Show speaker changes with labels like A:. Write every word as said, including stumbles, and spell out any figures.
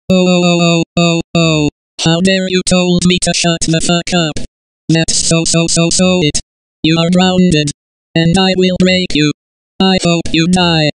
A: Oh, oh, oh, oh, oh. How dare you told me to shut the fuck up. That's so, so, so, so it. You are grounded. And I will break you. I hope you die.